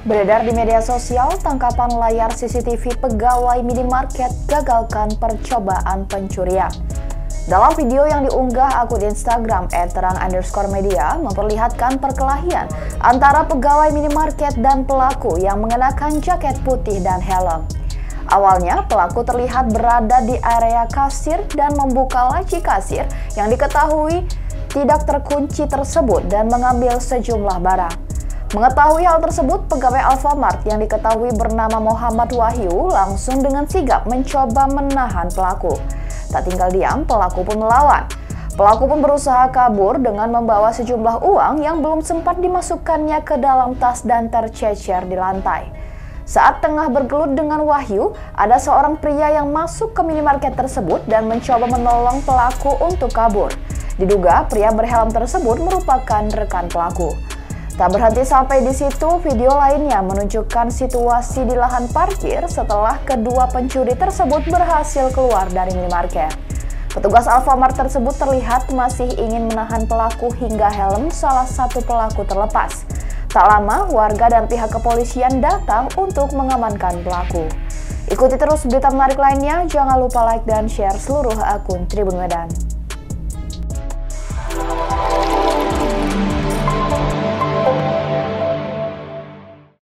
Beredar di media sosial, tangkapan layar CCTV pegawai minimarket gagalkan percobaan pencurian. Dalam video yang diunggah akun Instagram @terang_media memperlihatkan perkelahian antara pegawai minimarket dan pelaku yang mengenakan jaket putih dan helm. Awalnya, pelaku terlihat berada di area kasir dan membuka laci kasir yang diketahui tidak terkunci tersebut dan mengambil sejumlah barang. Mengetahui hal tersebut, pegawai Alfamart yang diketahui bernama Muhammad Wahyu langsung dengan sigap mencoba menahan pelaku. Tak tinggal diam, pelaku pun melawan. Pelaku pun berusaha kabur dengan membawa sejumlah uang yang belum sempat dimasukkannya ke dalam tas dan tercecer di lantai. Saat tengah bergelut dengan Wahyu, ada seorang pria yang masuk ke minimarket tersebut dan mencoba menolong pelaku untuk kabur. Diduga pria berhelm tersebut merupakan rekan pelaku. Tak berhenti sampai di situ, video lainnya menunjukkan situasi di lahan parkir setelah kedua pencuri tersebut berhasil keluar dari minimarket. Petugas Alfamart tersebut terlihat masih ingin menahan pelaku hingga helm salah satu pelaku terlepas. Tak lama, warga dan pihak kepolisian datang untuk mengamankan pelaku. Ikuti terus berita menarik lainnya, jangan lupa like dan share seluruh akun Tribun Medan.